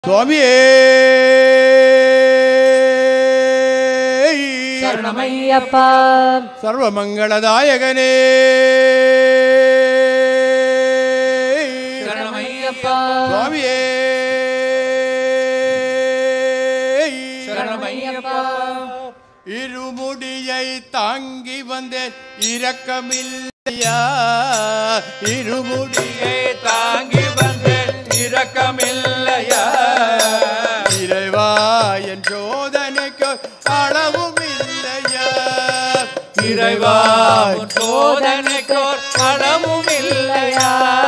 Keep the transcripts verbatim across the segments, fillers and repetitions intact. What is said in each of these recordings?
சுவாமியே சரணமையப்பா. சர்வமங்களதாயகனே சரணமையப்பா. சுவாமியே சரணமையப்பா. இருமுடியை தாங்கி வந்தேன் இரக்கமில்லையா, இருமுடியை தாங்கி வந்தேன் இரக்கமில்லையா, இறைவா என் சோதனைக்கு அளவும் இல்லையா, இறைவா சோதனைக்கு அளவும் இல்லையா,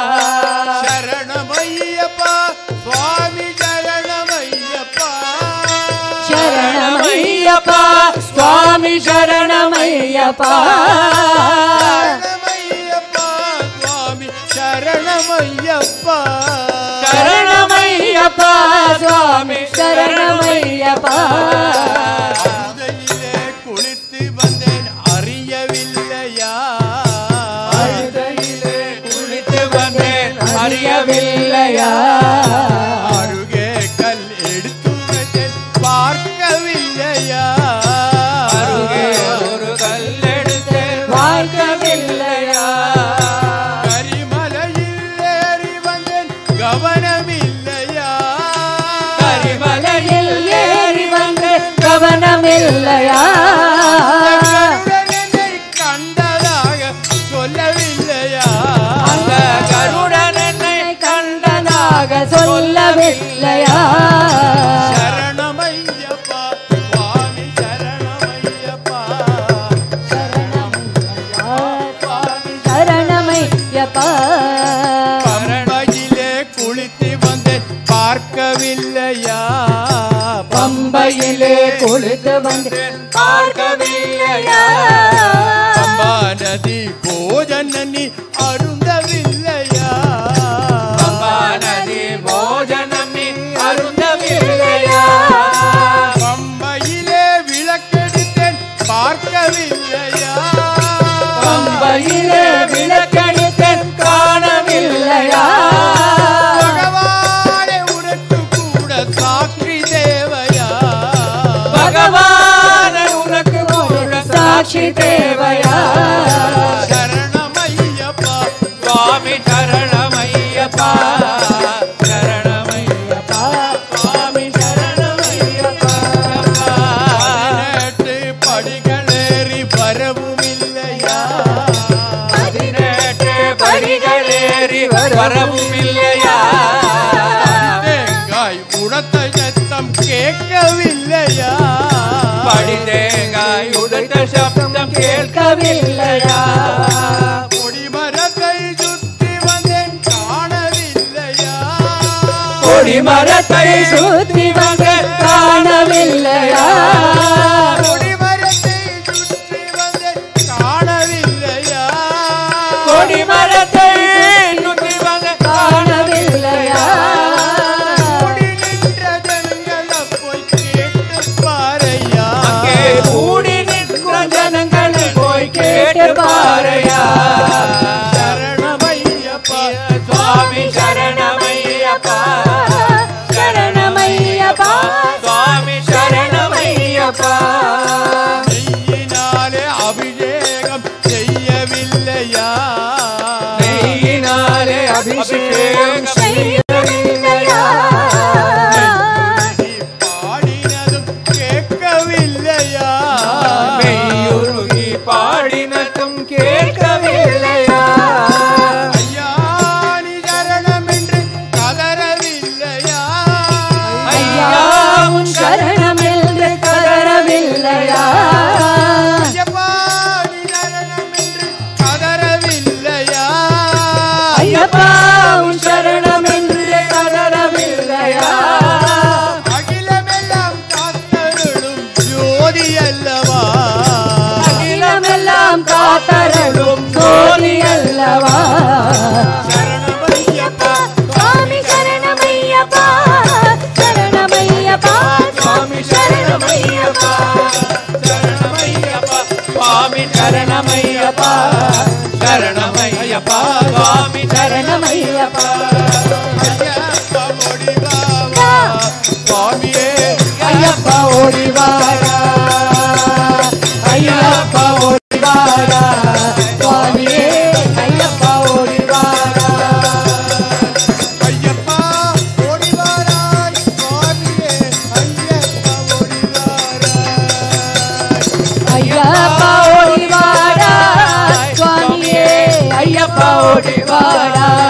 சரணமையப்பா சுவாமி சரணமையப்பா, சரணமையப்பா சுவாமி சரணமையப்பா, சரணமையப்பா சுவாமி சரணமையப்பா, சரணமையப்பா சுவாமி சரணமையப்பா. அமுதையிலே குளித்து வந்தேன் அறியவில்லையா, அழுதையிலே குளித்து வந்தேன் அறியவில்லையா, அருகே கல் எடுத்து வைத்தேன் பார்க்கவில்லையா, அருகே ஒரு கல்லெடுத்தேன் பார்க்கவில்லையா, கரிமலையில் ஏறி வந்தேன் கவனமில்லையா, கரிமலையில் ஏறி வந்து கவனமில்லையா, கருடனை கண்டதாக சொல்லவில்லையா, அந்த கருடன் என்னை கண்டதாக சொல்லவில்லையா, சரணமையப்பா சுவாமி சரணமையப்பா, சரணமையப்பா. பம்பையிலே குளித்து வந்தேன் பார்க்கவில்லையா, பம்பையிலே குளித்து வந்து பார்க்கவில்லையா, பம்பா நதி போஜனி அருந்தவில்லையா, பம்பா நதி போஜனம் நீ அருந்தவில்லையா, பம்பையிலே விளக்கெடுத்தேன் பார்க்கவில்லையா, பம்பையிலே விளக்கெடுத்தேன் காணவில்லையா, பகவானே உனக்கு கூட சாட்சி தேவையா, பகவான் உனக்கு கூட சாட்சி தேவையா, சரணமையப்பா சுவாமி சரணமையப்பா, சரணமையப்பா சுவாமி சரணமையப்பா, பதினெட்டு படிகளேறி வரவும் இல்லையா, பதினெட்டு படிகளேறி வரவும் இல்லையா, தேங்காய் உடத்த சத்தம் கேட்கவில்லையா, படிதேங்காய் உடைத்த சப்தம் கேட்கவில்லையா, கொடிமரத்தை சுற்றி வந்தேன் காணவில்லையா, கொடிமரத்தை சுற்றி வந்து காணவில்லையா, கொடிமரத்தை சுற்றி வந்தேன் காணவில்லையா, கொடிமரத்தை சுற்றி வந்து காணவில்லையா, கூடி நின்ற ஜனங்களை போய் கேட்டு பாரையா, அங்கே கூடி நிற்கிற ஜனங்களை போய் கேட்டு பாரையா, சரணமையப்பா சுவாமி சரணமையப்பா, சரணமையப்பா சுவாமி சரணமையப்பா, நெய்யினாலே அபிஷேகம் செய்யவில்லையா, நெய்யினாலே அபிஷேகம் செய்யவில்லையா, நீ பாடினதும் கேட்கவில்லையா, மெய்யுருகி பாடினதும் கேட்கவில்லையா, ஐயா நீ சரணம் என்று கதறவில்லையா, ஐயா உன் சரணமென்று கதறவில்லையா, ஐயப்பா நீ சரணம் என்று கதறவில்லையா, ஐயப்பா உன் சரணமென்று கதறவில்லையா, அகிலமெல்லாம் காத்தருளும் ஜோதி அல்லவா, அகிலமெல்லாம் காத்தருளும் ஜோதி அல்லவா, சரணமையப்பா சுவாமி சரணமையப்பா, சரணமையப்பா சுவாமி சரணமையப்பா, சரணமையப்பா சுவாமி சரணமையப்பா, சரணமையப்பா சுவாமி சரணமையப்பா, ஐயப்பா முடிவாவா ஐயப்பா ஓடி வாடா